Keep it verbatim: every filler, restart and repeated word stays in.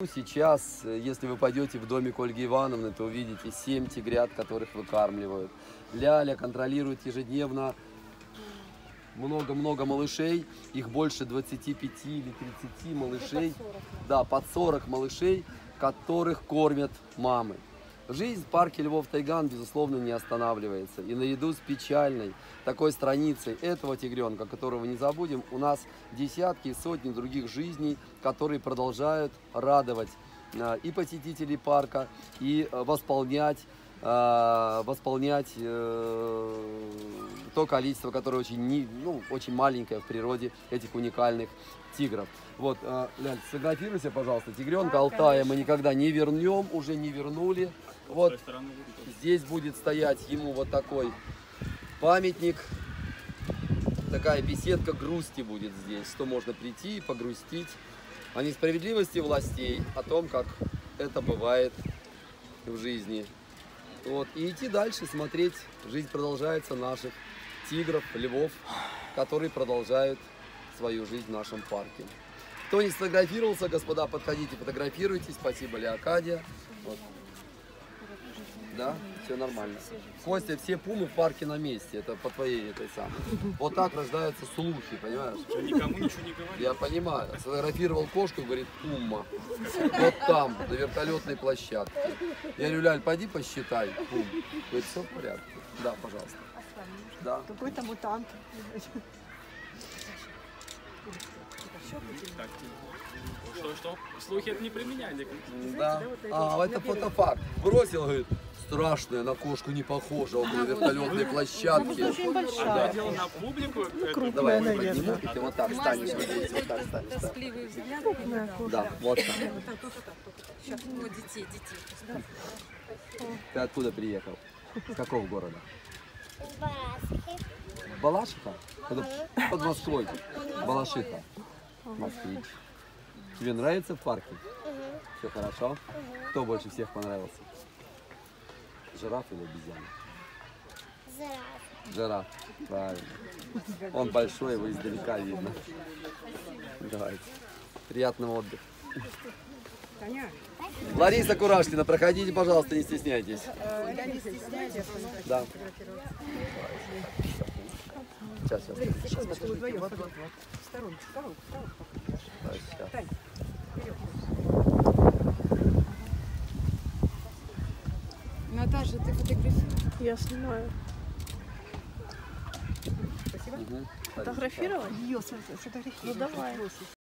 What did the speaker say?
Сейчас, если вы пойдете в домик Ольги Ивановны, то увидите семь тигрят, которых выкармливают. Ляля контролирует ежедневно много-много малышей, их больше двадцати пяти или тридцати малышей, да, под сорок малышей, которых кормят мамы. Жизнь в парке Львов Тайган, безусловно, не останавливается. И наряду с печальной такой страницей этого тигренка, которого не забудем, у нас десятки и сотни других жизней, которые продолжают радовать и посетителей парка, и восполнять, восполнять то количество, которое очень, ну, очень маленькое в природе этих уникальных тигров. Вот, Ляль, сфотографируйся, пожалуйста. Тигренка Алтая мы никогда не вернем, уже не вернули. Вот здесь будет стоять ему вот такой памятник, такая беседка грусти будет здесь, что можно прийти и погрустить о несправедливости властей, о том, как это бывает в жизни. Вот, и идти дальше, смотреть, жизнь продолжается наших тигров, львов, которые продолжают свою жизнь в нашем парке. Кто не сфотографировался, господа, подходите, фотографируйтесь. Спасибо, Леокадия. Вот. Да, все нормально. Костя, все пумы в парке на месте. Это по твоей этой самой. Вот так рождаются слухи, понимаешь? Никому ничего не говорит. Я понимаю. Сфотографировал кошку, говорит, пума. Вот там, на вертолетной площадке. Я говорю, Ляль, пойди посчитай. Пум. Говорит, все в порядке. Да, пожалуйста. Да. Какой-то мутант. Так, что, что? Слухи это не применяли. Да. А, это фотофакт. Бросил, говорит, страшная, на кошку не похожа, он на вертолетной площадке. Очень Когда большая. дело на публику, Давай, Крупная, я подниму, наверное. и ты вот так станешь, вот здесь, вот так станешь. Да. Тоскливый взгляд. Да, вот так. Сейчас, вот детей, детей. Ты откуда приехал? С какого города? Из Барашки. Балашиха? Это под Москвой. Балашиха. Москвич. Тебе нравится в парке? Угу. Все хорошо? Угу. Кто больше всех понравился? Жираф или обезьяна? Здрасте. Жираф. Правильно. Он большой, его издалека видно. Давайте. Приятного отдыха. Лариса Курашкина, проходите, пожалуйста, не стесняйтесь. Я не стесняюсь. Да. Сейчас, сейчас. Сейчас, подожди, вдвоем. Вот, вот, вот. В сторонку, в сторонку, в сторонку. Да, сейчас. Тань, вперед. Наташа, ты фотографируешь? Я снимаю. Угу. Фотографировать? Ее сфотографировать. Ну давай.